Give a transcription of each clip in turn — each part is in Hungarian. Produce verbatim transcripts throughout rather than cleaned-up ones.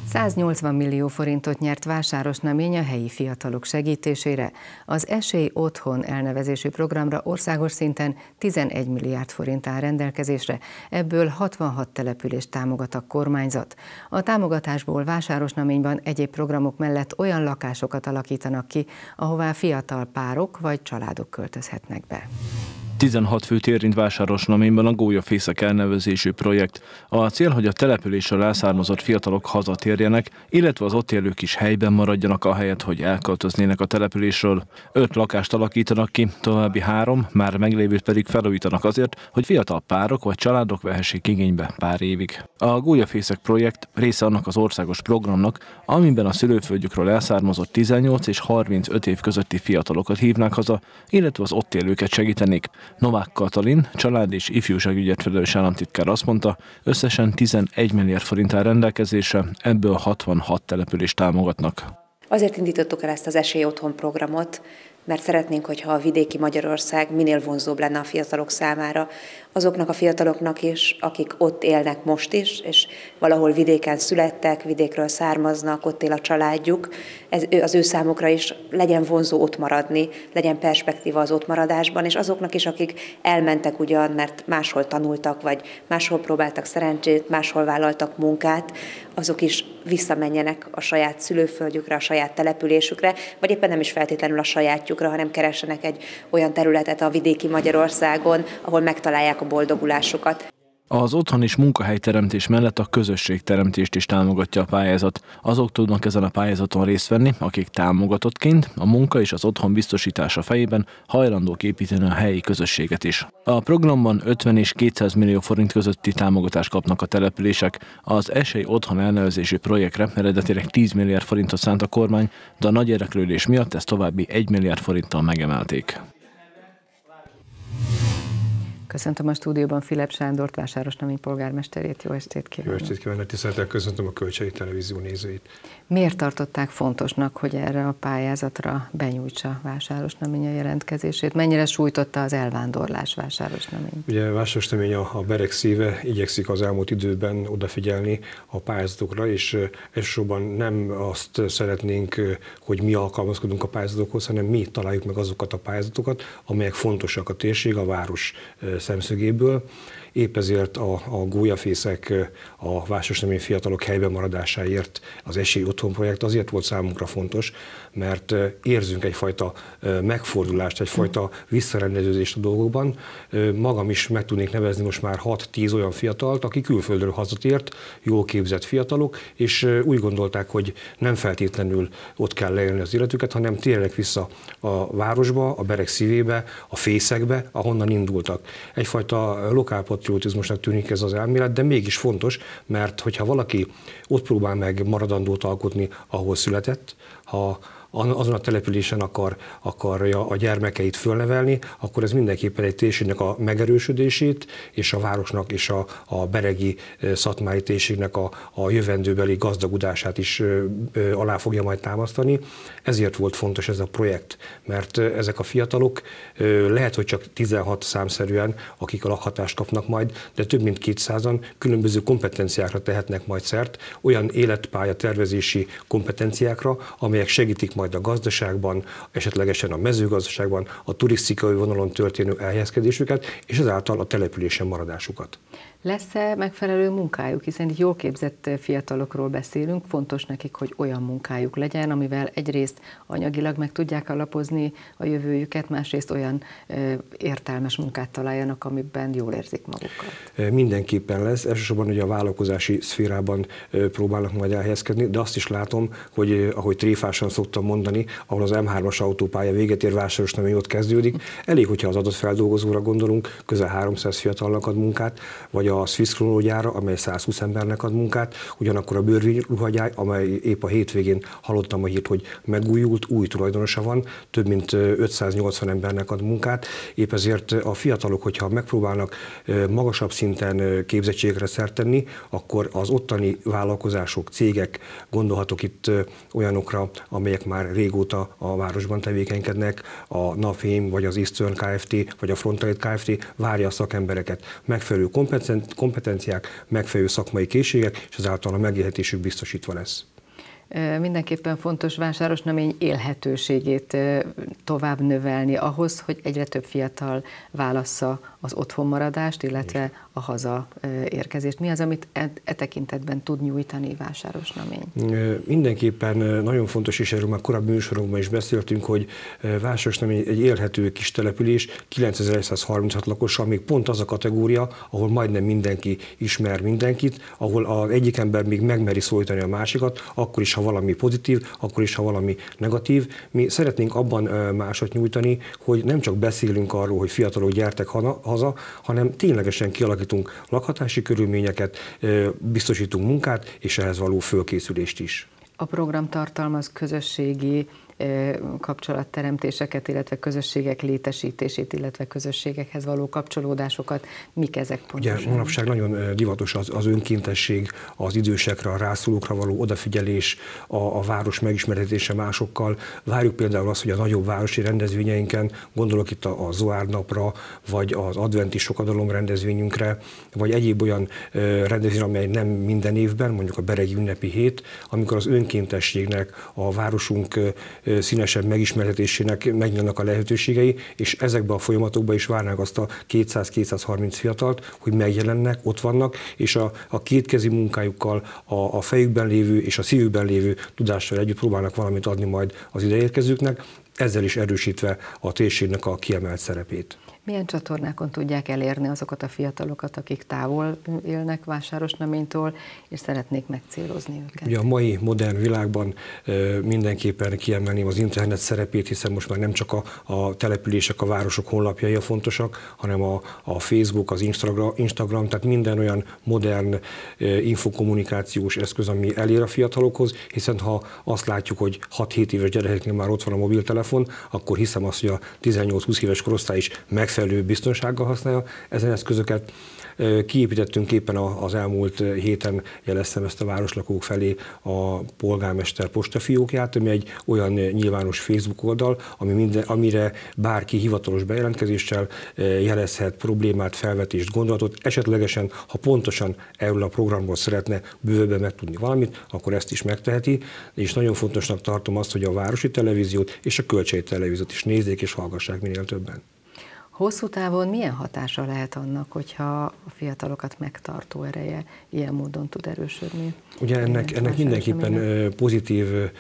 száznyolcvan millió forintot nyert Vásárosnamény a helyi fiatalok segítésére. Az Esély Otthon elnevezésű programra országos szinten tizenegy milliárd forint áll rendelkezésre, ebből hatvanhat települést támogat a kormányzat. A támogatásból Vásárosnaményban egyéb programok mellett olyan lakásokat alakítanak ki, ahová fiatal párok vagy családok költözhetnek be. tizenhat főt érint Vásárosnaményban a Gólyafészek elnevezésű projekt. A cél, hogy a településről elszármazott fiatalok hazatérjenek, illetve az ott élők is helyben maradjanak ahelyett, hogy elköltöznének a településről. Öt lakást alakítanak ki, további három, már meglévőt pedig felújítanak azért, hogy fiatal párok vagy családok vehessék igénybe pár évig. A Gólyafészek projekt része annak az országos programnak, amiben a szülőföldjükről elszármazott tizennyolc és harmincöt év közötti fiatalokat hívnák haza, illetve az ott élőket segítenék. Novák Katalin, család és ifjúságügyért felelős államtitkár azt mondta, összesen tizenegy milliárd forint áll rendelkezésre, ebből hatvanhat települést támogatnak. Azért indítottuk el ezt az Esély Otthon programot, mert szeretnénk, hogyha a vidéki Magyarország minél vonzóbb lenne a fiatalok számára, azoknak a fiataloknak is, akik ott élnek most is, és valahol vidéken születtek, vidékről származnak, ott él a családjuk, ez, az ő számukra is legyen vonzó ott maradni, legyen perspektíva az ott maradásban, és azoknak is, akik elmentek ugyan, mert máshol tanultak, vagy máshol próbáltak szerencsét, máshol vállaltak munkát, azok is visszamenjenek a saját szülőföldjükre, a saját településükre, vagy éppen nem is feltétlenül a sajátjukra, hanem keressenek egy olyan területet a vidéki Magyarországon, ahol megtalálják a boldogulásukat. Az otthon és munkahelyteremtés mellett a közösségteremtést is támogatja a pályázat. Azok tudnak ezen a pályázaton részt venni, akik támogatottként a munka és az otthon biztosítása fejében hajlandók építeni a helyi közösséget is. A programban ötven és kétszáz millió forint közötti támogatást kapnak a települések. Az Esély Otthon elnevezésű projektre eredetileg tíz milliárd forintot szánt a kormány, de a nagy érdeklődés miatt ezt további egy milliárd forinttal megemelték. Köszöntöm a stúdióban Filip Sándort, Vásárosnamény polgármesterét. Jó estét kívánok! Jó estét kívánok! Tisztelettel köszöntöm a Kölcsei Televízió nézőit. Miért tartották fontosnak, hogy erre a pályázatra benyújtsa Vásárosnamény a jelentkezését? Mennyire sújtotta az elvándorlás Vásárosnaményt? Ugye Vásárosnamény a, a bereg szíve, igyekszik az elmúlt időben odafigyelni a pályázatokra, és elsősorban nem azt szeretnénk, hogy mi alkalmazkodunk a pályázatokhoz, hanem mi találjuk meg azokat a pályázatokat, amelyek fontosak a térség, a város szemszögéből. Épp ezért a, a Gólyafészek, a Vásárosnamény fiatalok helyben maradásáért az Esély Otthon projekt azért volt számunkra fontos, mert érzünk egyfajta megfordulást, egyfajta visszarendeződést a dolgokban. Magam is meg tudnék nevezni most már hat-tíz olyan fiatalt, aki külföldről hazatért, jól képzett fiatalok, és úgy gondolták, hogy nem feltétlenül ott kell leélni az életüket, hanem térjenek vissza a városba, a bereg szívébe, a fészekbe, ahonnan indultak. Egyfajta lokálpatriotizmusnak tűnik ez az elmélet, de mégis fontos, mert hogyha valaki ott próbál meg maradandót alkotni, ahol született, ha azon a településen akar, akarja a gyermekeit fölnevelni, akkor ez mindenképpen egy térségnek a megerősödését, és a városnak és a, a beregi szatmári térségnek a, a jövendőbeli gazdagudását is ö, ö, alá fogja majd támasztani. Ezért volt fontos ez a projekt, mert ezek a fiatalok ö, lehet, hogy csak tizenhat számszerűen, akik a lakhatást kapnak majd, de több mint kétszázan különböző kompetenciákra tehetnek majd szert, olyan életpálya tervezési kompetenciákra, amelyek segítik majd a gazdaságban, esetlegesen a mezőgazdaságban, a turisztikai vonalon történő elhelyezkedésüket, és ezáltal a településen maradásukat. Lesz-e megfelelő munkájuk, hiszen itt jól képzett fiatalokról beszélünk, fontos nekik, hogy olyan munkájuk legyen, amivel egyrészt anyagilag meg tudják alapozni a jövőjüket, másrészt olyan ö, értelmes munkát találjanak, amiben jól érzik magukat. Mindenképpen lesz, elsősorban ugye a vállalkozási szférában próbálnak majd elhelyezkedni, de azt is látom, hogy ahogy tréfásan szoktam mondani, ahol az M hármas autópálya véget ér, Vásárosnamény ott kezdődik, elég, hogyha az adatfeldolgozóra gondolunk, közel háromszáz fiatalnak ad munkát, vagy a Swisscrono gyára, amely százhúsz embernek ad munkát, ugyanakkor a Bőrvi ruhagyár, amely épp a hétvégén hallottam a hírt, hogy megújult, új tulajdonosa van, több mint ötszáznyolcvan embernek ad munkát, épp ezért a fiatalok, hogyha megpróbálnak magasabb szinten képzettségre szert tenni, akkor az ottani vállalkozások, cégek, gondolhatok itt olyanokra, amelyek már régóta a városban tevékenykednek, a Nafém, vagy az Eastern Kft., vagy a Frontalit Kft. Várja a szakembereket, megfelelő kompetenciát, kompetenciák, megfelelő szakmai készségek, és ezáltal a megélhetésük biztosítva lesz. Mindenképpen fontos Vásárosnamény élhetőségét tovább növelni ahhoz, hogy egyre több fiatal válassza az otthonmaradást, illetve a hazaérkezést. Mi az, amit e, e tekintetben tud nyújtani Vásárosnamény? Mindenképpen nagyon fontos, és erről már korábbi műsorunkban is beszéltünk, hogy Vásárosnamény egy élhető kis település, kilencezer-százharminchat lakossal, még pont az a kategória, ahol majdnem mindenki ismer mindenkit, ahol az egyik ember még megmeri szólítani a másikat, akkor is, ha valami pozitív, akkor is, ha valami negatív. Mi szeretnénk abban másot nyújtani, hogy nem csak beszélünk arról, hogy fiatalok gyertek haza, hanem ténylegesen kialakítunk lakhatási körülményeket, biztosítunk munkát, és ehhez való fölkészülést is. A program tartalmaz közösségi kapcsolatteremtéseket, illetve közösségek létesítését, illetve közösségekhez való kapcsolódásokat. Mik ezek pontosan? Ugye manapság nagyon divatos az, az önkéntesség, az idősekre, a rászorulókra való odafigyelés, a, a város megismertetése másokkal. Várjuk például azt, hogy a nagyobb városi rendezvényeinken, gondolok itt a, a Zoár napra, vagy az adventi sokadalom rendezvényünkre, vagy egyéb olyan rendezvény, amely nem minden évben, mondjuk a beregi ünnepi hét, amikor az önkéntességnek, a városunk színesebb megismertetésének megnyílnak a lehetőségei, és ezekben a folyamatokban is várnák azt a kétszáz-kétszázharminc fiatalt, hogy megjelennek, ott vannak, és a, a kétkezi munkájukkal, a, a fejükben lévő és a szívükben lévő tudással együtt próbálnak valamit adni majd az ideérkezőknek, ezzel is erősítve a térségnek a kiemelt szerepét. Milyen csatornákon tudják elérni azokat a fiatalokat, akik távol élnek Vásárosnaménytól, és szeretnék megcélozni őket? Ugye a mai modern világban mindenképpen kiemelném az internet szerepét, hiszen most már nem csak a, a települések, a városok honlapjai a fontosak, hanem a, a Facebook, az Instagram, Instagram, tehát minden olyan modern infokommunikációs eszköz, ami elér a fiatalokhoz, hiszen ha azt látjuk, hogy hat-hét éves gyerekeknél már ott van a mobiltelefon, akkor hiszem azt, hogy a tizennyolc-húsz éves korosztály is megfelelő biztonsággal használja ezen eszközöket. Kiépítettünk éppen az elmúlt héten, jeleztem ezt a városlakók felé, a polgármester postafiókját, ami egy olyan nyilvános Facebook oldal, ami minden, amire bárki hivatalos bejelentkezéssel jelezhet problémát, felvetést, gondolatot, esetlegesen, ha pontosan erről a programból szeretne bővebben megtudni valamit, akkor ezt is megteheti, és nagyon fontosnak tartom azt, hogy a városi televíziót és a kölcsei televíziót is nézzék és hallgassák minél többen. Hosszú távon milyen hatása lehet annak, hogyha a fiatalokat megtartó ereje ilyen módon tud erősödni? Ugye ennek, ennek mindenképpen pozitívan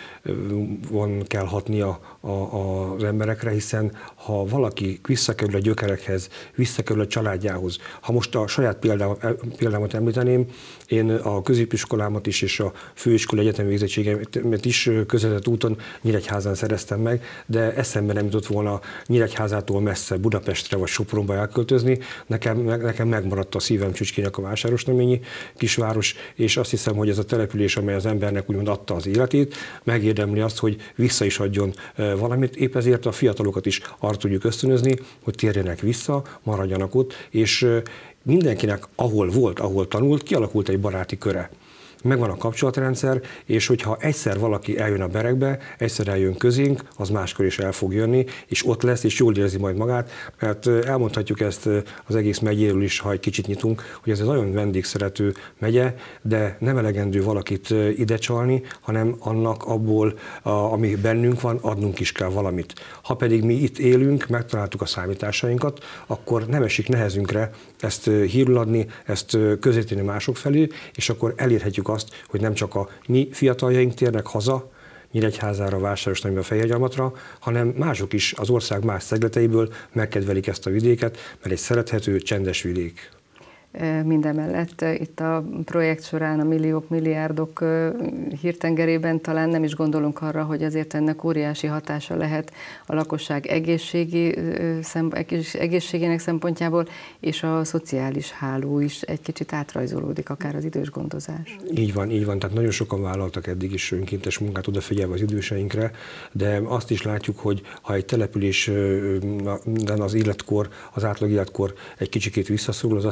kell hatnia a, a, az emberekre, hiszen ha valaki visszakerül a gyökerekhez, visszakerül a családjához, ha most a saját példámat, példámat említeném, én a középiskolámat is és a főiskola egyetem végzettségemet is közvetett úton Nyíregyházán szereztem meg, de eszembe nem jutott volna Nyíregyházától messze Budapestre vagy Sopronba elköltözni. Nekem, nekem megmaradt a szívem csücskének a Vásárosnaményi kisváros, és azt hiszem, hogy ez a település, amely az embernek úgymond adta az életét, megérdemli azt, hogy vissza is adjon valamit. Épp ezért a fiatalokat is arra tudjuk ösztönözni, hogy térjenek vissza, maradjanak ott, és mindenkinek, ahol volt, ahol tanult, kialakult egy baráti köre. Megvan a kapcsolatrendszer, és hogyha egyszer valaki eljön a Berekbe, egyszer eljön közénk, az máskor is el fog jönni, és ott lesz, és jól érzi majd magát, mert elmondhatjuk ezt az egész megyéről is, ha egy kicsit nyitunk, hogy ez egy nagyon vendégszerető megye, de nem elegendő valakit ide csalni, hanem annak abból, ami bennünk van, adnunk is kell valamit. Ha pedig mi itt élünk, megtaláltuk a számításainkat, akkor nem esik nehezünkre ezt hírül adni, ezt közvetíteni mások felé, és akkor elérhetjük azt, hogy nem csak a mi fiataljaink térnek haza, Nyíregyházára, Vásárosnaménybe, Fehérgyarmatra, hanem mások is az ország más szegleteiből megkedvelik ezt a vidéket, mert egy szerethető, csendes vidék. Mindemellett itt a projekt során a milliók, milliárdok hírtengerében talán nem is gondolunk arra, hogy azért ennek óriási hatása lehet a lakosság egészségi, egészségének szempontjából, és a szociális háló is egy kicsit átrajzolódik, akár az idős gondozás. Így van, így van, tehát nagyon sokan vállaltak eddig is önkéntes munkát odafigyelve az időseinkre, de azt is látjuk, hogy ha egy településben az életkor, az átlag életkor egy kicsikét visszaszorul, az azt jelenti, hogy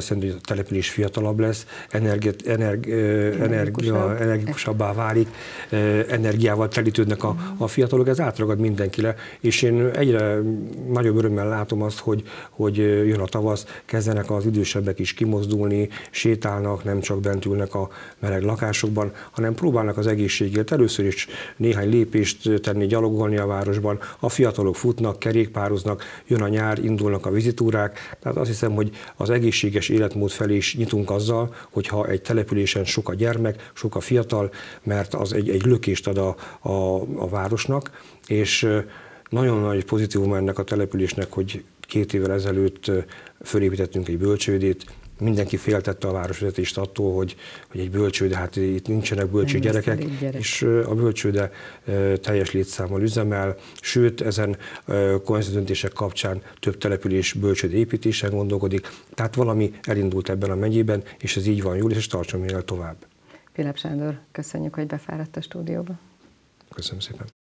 település fiatalabb lesz, energi, energi, energia, energikusabbá válik, energiával telítődnek a, a fiatalok, ez átragad mindenkire, és én egyre nagyobb örömmel látom azt, hogy, hogy jön a tavasz, kezdenek az idősebbek is kimozdulni, sétálnak, nem csak bent ülnek a meleg lakásokban, hanem próbálnak az egészségért először is néhány lépést tenni, gyalogolni a városban, a fiatalok futnak, kerékpároznak, jön a nyár, indulnak a vizitúrák, tehát azt hiszem, hogy az egészséges életmód felé is nyitunk azzal, hogyha egy településen sok a gyermek, sok a fiatal, mert az egy, egy lökést ad a, a, a városnak, és nagyon nagy pozitívum ennek a településnek, hogy két évvel ezelőtt fölépítettünk egy bölcsődét, mindenki féltette a városvezetést attól, hogy, hogy egy bölcsőde, hát itt nincsenek bölcső gyerekek, gyerek. És a bölcsőde teljes létszámmal üzemel, sőt, ezen kormányzati döntések kapcsán több település bölcsőde építésen gondolkodik, tehát valami elindult ebben a megyében, és ez így van jól, és tartson még el tovább. Filip Sándor, köszönjük, hogy befáradt a stúdióba. Köszönöm szépen.